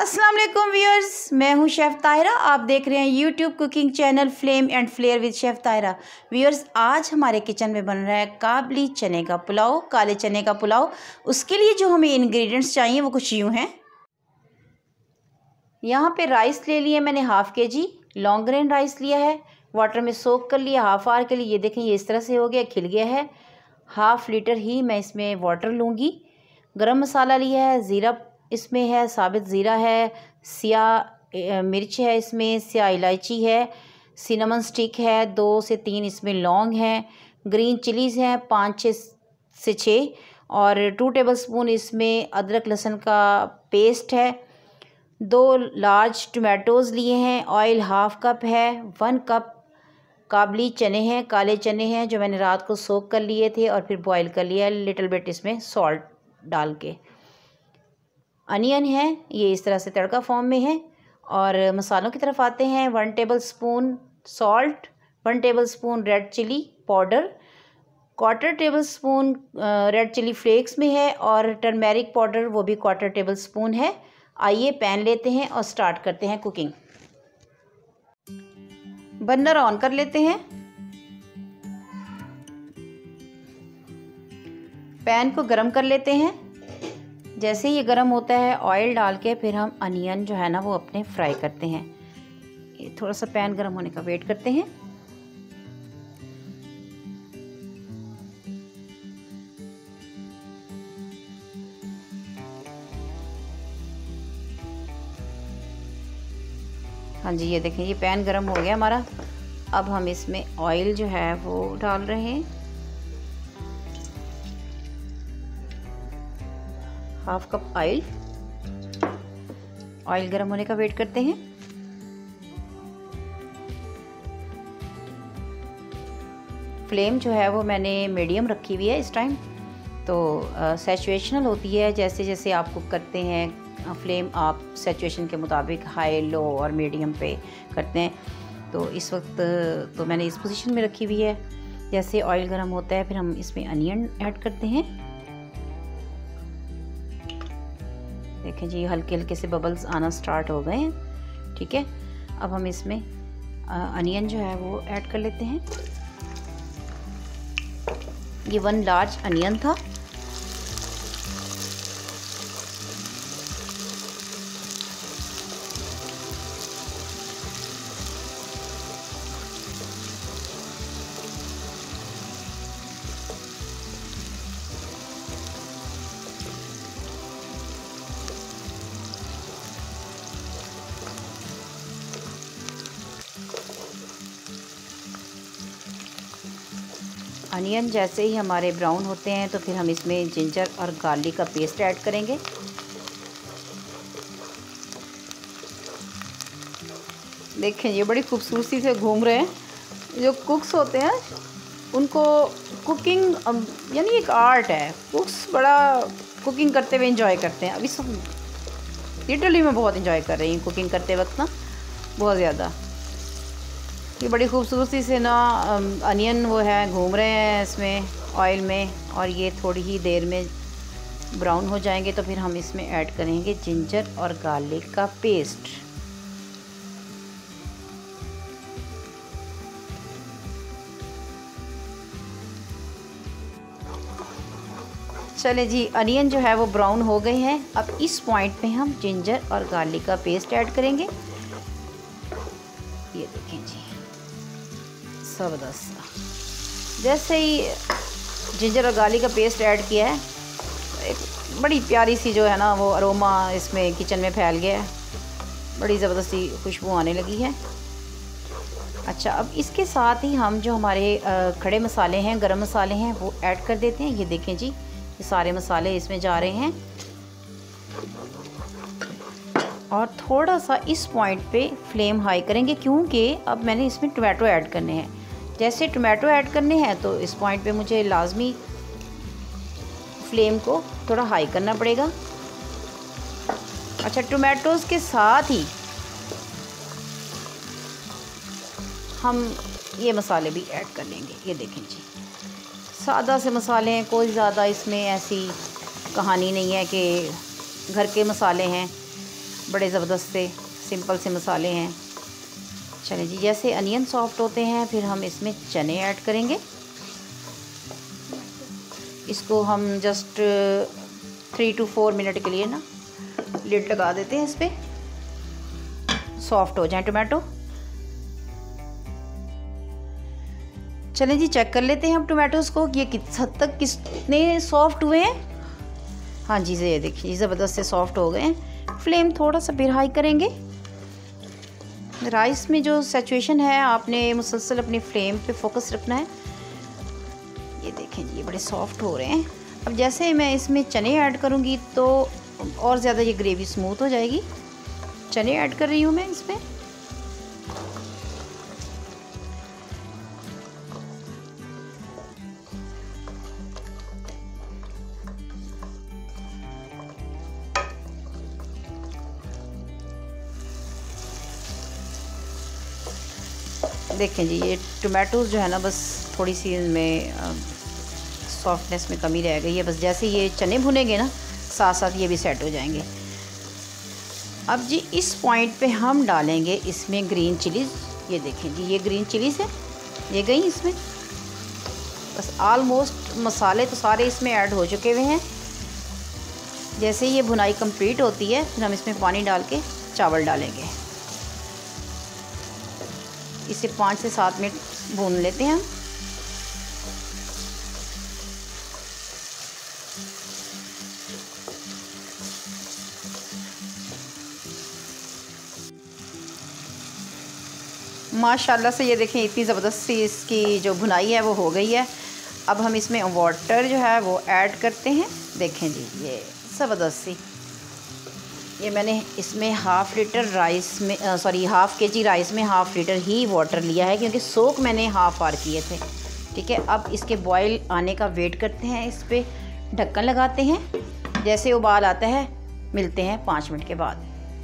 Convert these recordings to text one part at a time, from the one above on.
अस्सलाम वालेकुम व्यूअर्स, मैं हूं शेफ़ ताहिरा। आप देख रहे हैं YouTube cooking channel flame and flair with chef Tahira. Viewers, आज हमारे किचन में बन रहा है काबली चने का पुलाव, काले चने का पुलाव। उसके लिए जो हमें इंग्रेडिएंट्स चाहिए वो कुछ यूँ हैं। यहाँ पे राइस ले लिए मैंने half kg, long grain rice लिया है, वाटर में सोक कर लिया हाफ़ आवर के लिए। ये देखें, ये इस तरह से हो गया, खिल गया है। हाफ़ लीटर ही मैं इसमें वाटर लूँगी। गरम मसाला लिया है, ज़ीरा इसमें है, साबित ज़ीरा है, सियाह मिर्च है, इसमें सियाह इलायची है, सिनेमन स्टिक है, 2 से 3 इसमें लौंग हैं, ग्रीन चिलीज़ हैं 5 से 6 और 2 टेबलस्पून इसमें अदरक लहसुन का पेस्ट है। 2 लार्ज टमाटोज़ लिए हैं, ऑयल हाफ़ कप है, 1 कप काबली चने हैं, काले चने हैं जो मैंने रात को सोक कर लिए थे और फिर बॉईल कर लिया लिटिल बिट इसमें सॉल्ट डाल के। अनियन है, ये इस तरह से तड़का फॉर्म में है। और मसालों की तरफ आते हैं। 1 tablespoon salt, 1 tablespoon red chilli powder, 1/4 tablespoon red chilli flakes में है और टर्मेरिक पाउडर वो भी 1/4 टेबलस्पून है। आइए पैन लेते हैं और स्टार्ट करते हैं कुकिंग। बर्नर ऑन कर लेते हैं। पैन को गरम कर लेते हैं। जैसे ये गरम होता है ऑयल डाल के फिर हम अनियन जो है ना वो अपने फ्राई करते हैं। ये थोड़ा सा पैन गरम होने का वेट करते हैं। हाँ जी, ये देखें, ये पैन गरम हो गया हमारा। अब हम इसमें ऑयल जो है वो डाल रहे हैं, हाफ कप ऑयल। ऑयल गर्म होने का वेट करते हैं। फ्लेम जो है वो मैंने मीडियम रखी हुई है इस टाइम। तो सैचुरेशनल होती है, जैसे जैसे आप कुक करते हैं फ्लेम आप सैचुरेशन के मुताबिक हाई, लो और मीडियम पे करते हैं। तो इस वक्त तो मैंने इस पोजीशन में रखी हुई है। जैसे ऑयल गर्म होता है फिर हम इसमें अनियन ऐड करते हैं। देखें जी, हल्के हल्के से बबल्स आना स्टार्ट हो गए हैं। ठीक है, अब हम इसमें अनियन जो है वो ऐड कर लेते हैं। ये 1 लार्ज अनियन था। अनियन जैसे ही हमारे ब्राउन होते हैं तो फिर हम इसमें जिंजर और गार्लिक का पेस्ट ऐड करेंगे। देखें, ये बड़ी खूबसूरती से घूम रहे हैं। जो कुक्स होते हैं उनको कुकिंग यानी एक आर्ट है। कुक्स बड़ा कुकिंग करते हुए एंजॉय करते हैं। अभी सब लिटरली मैं बहुत एंजॉय कर रही हूँ कुकिंग करते वक्त ना, बहुत ज़्यादा। ये बड़ी खूबसूरती से ना अनियन वो है घूम रहे हैं इसमें ऑयल में, और ये थोड़ी ही देर में ब्राउन हो जाएंगे तो फिर हम इसमें ऐड करेंगे जिंजर और गार्लिक का पेस्ट। चले जी, अनियन जो है वो ब्राउन हो गए हैं। अब इस पॉइंट पे हम जिंजर और गार्लिक का पेस्ट ऐड करेंगे। ये देखें जी, ज़बरदस्त। जैसे ही जिंजर और गार्लिक का पेस्ट ऐड किया है, एक बड़ी प्यारी सी जो है ना वो अरोमा इसमें किचन में फैल गया है। बड़ी ज़बरदस्ती खुशबू आने लगी है। अच्छा, अब इसके साथ ही हम जो हमारे खड़े मसाले हैं, गरम मसाले हैं, वो ऐड कर देते हैं। ये देखें जी, ये सारे मसाले इसमें जा रहे हैं। और थोड़ा सा इस पॉइंट पे फ्लेम हाई करेंगे क्योंकि अब मैंने इसमें टमाटो ऐड करने हैं। जैसे टमाटो ऐड करने हैं तो इस पॉइंट पे मुझे लाजमी फ्लेम को थोड़ा हाई करना पड़ेगा। अच्छा, टमाटोज़ के साथ ही हम ये मसाले भी ऐड कर लेंगे। ये देखें जी, सादा से मसाले हैं, कोई ज़्यादा इसमें ऐसी कहानी नहीं है कि घर के मसाले हैं। बड़े ज़बरदस्त से सिंपल से मसाले हैं। चलें जी, जैसे अनियन सॉफ्ट होते हैं फिर हम इसमें चने ऐड करेंगे। इसको हम जस्ट 3 to 4 मिनट के लिए ना लिड लगा देते हैं इस पर, सॉफ्ट हो जाए टोमेटो। चलें जी, चेक कर लेते हैं हम टोमेटोज़ को ये किस हद तक कितने सॉफ्ट हुए हैं। हाँ जी, ये देखिए ज़बरदस्त से सॉफ्ट हो गए हैं। फ्लेम थोड़ा सा फिर हाई करेंगे। राइस में जो सिचुएशन है आपने मुसलसल अपनी फ्लेम पे फोकस रखना है। ये देखें जी, ये बड़े सॉफ्ट हो रहे हैं। अब जैसे मैं इसमें चने ऐड करूँगी तो और ज़्यादा ये ग्रेवी स्मूथ हो जाएगी। चने ऐड कर रही हूँ मैं इसमें। देखें जी, ये टोमेटोज़ जो है ना बस थोड़ी सी इनमें सॉफ्टनेस में कमी रह गई है। बस जैसे ये चने भुनेंगे ना साथ साथ ये भी सेट हो जाएंगे। अब जी इस पॉइंट पे हम डालेंगे इसमें ग्रीन चिलीज़। ये देखें जी, ये ग्रीन चिलीज़ है, ये गई इसमें। बस ऑलमोस्ट मसाले तो सारे इसमें ऐड हो चुके हुए हैं। जैसे ये भुनाई कंप्लीट होती है फिर हम इसमें पानी डाल के चावल डालेंगे। इसे 5 से 7 मिनट भून लेते हैं हम। माशाल्लाह से ये देखें इतनी ज़बरदस्त सी इसकी जो भुनाई है वो हो गई है। अब हम इसमें वाटर जो है वो ऐड करते हैं। देखें जी, ये ज़बरदस्त सी, ये मैंने इसमें हाफ़ लीटर राइस में हाफ़ केजी राइस में हाफ़ लीटर ही वाटर लिया है, क्योंकि सोक मैंने हाफ़ आवर किए थे। ठीक है, अब इसके बॉईल आने का वेट करते हैं। इस पर ढक्कन लगाते हैं। जैसे उबाल आता है मिलते हैं 5 मिनट के बाद।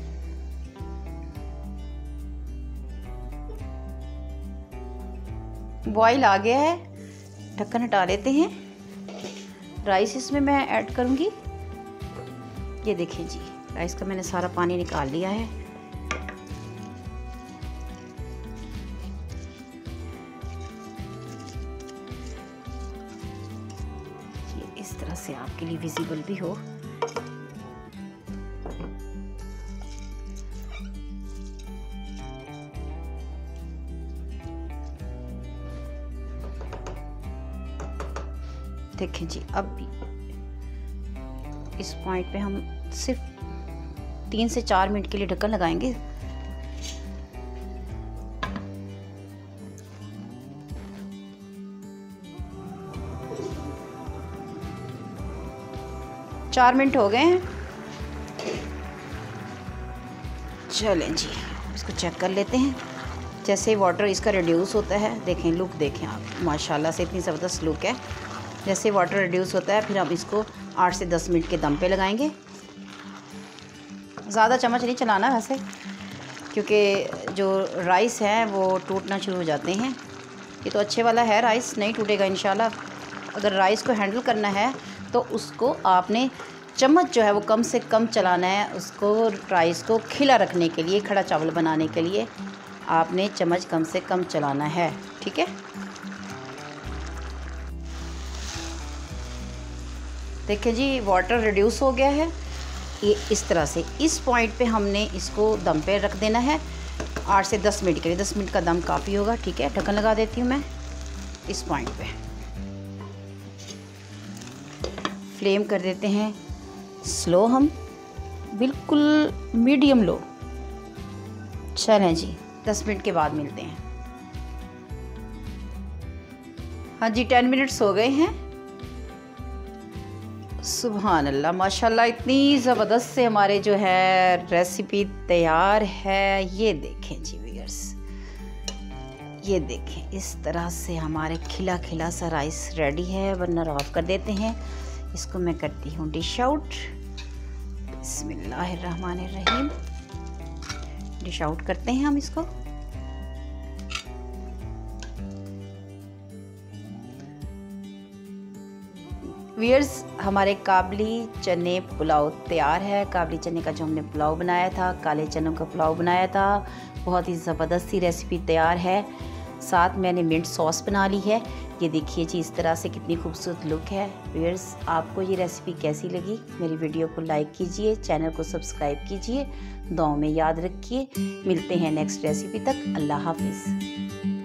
बॉईल आ गया है, ढक्कन हटा लेते हैं। राइस इसमें मैं ऐड करूँगी। ये देखें जी, राइस का मैंने सारा पानी निकाल लिया है। ये इस तरह से आपके लिए विजिबल भी हो। देखें जी, अब इस पॉइंट पे हम सिर्फ 3 से 4 मिनट के लिए ढक्कन लगाएंगे। चार मिनट हो गए हैं। चलें जी, इसको चेक कर लेते हैं। जैसे वाटर इसका रिड्यूस होता है, देखें लुक देखें आप, माशाल्लाह से इतनी ज़बरदस्त लुक है। जैसे वाटर रिड्यूस होता है फिर हम इसको 8 से 10 मिनट के दम पे लगाएंगे। ज़्यादा चम्मच नहीं चलाना वैसे, क्योंकि जो राइस है वो टूटना शुरू हो जाते हैं। ये तो अच्छे वाला है, राइस नहीं टूटेगा इंशाल्लाह। अगर राइस को हैंडल करना है तो उसको आपने चम्मच जो है वो कम से कम चलाना है। उसको राइस को खिला रखने के लिए, खड़ा चावल बनाने के लिए आपने चम्मच कम से कम चलाना है। ठीक है, देखिए जी, वाटर रिड्यूस हो गया है। ये इस तरह से इस पॉइंट पे हमने इसको दम पे रख देना है 8 से 10 मिनट के लिए। 10 मिनट का दम काफ़ी होगा। ठीक है, ढक्कन लगा देती हूँ मैं इस पॉइंट पे। फ्लेम कर देते हैं स्लो, हम बिल्कुल मीडियम लो। चलें जी, 10 मिनट के बाद मिलते हैं। हाँ जी, 10 मिनट्स हो गए हैं। सुभान अल्लाह, माशाल्लाह इतनी ज़बरदस्त से हमारे जो है रेसिपी तैयार है। ये देखें जी व्यूअर्स, ये देखें इस तरह से हमारे खिला खिला सा राइस रेडी है। बर्नर ऑफ कर देते हैं। इसको मैं करती हूँ डिश आउट। बिस्मिल्लाहिर्रहमानिर्रहीम। डिश आउट करते हैं हम इसको। व्यूअर्स, हमारे काबली चने पुलाव तैयार है। काबली चने का जो हमने पुलाव बनाया था, काले चनों का पुलाव बनाया था, बहुत ही ज़बरदस्त सी रेसिपी तैयार है। साथ मैंने मिंट सॉस बना ली है। ये देखिए जी, इस तरह से कितनी खूबसूरत लुक है। व्यूअर्स, आपको ये रेसिपी कैसी लगी? मेरी वीडियो को लाइक कीजिए, चैनल को सब्सक्राइब कीजिए, दुआओं में याद रखिए। मिलते हैं नेक्स्ट रेसिपी तक। अल्लाह हाफिज़।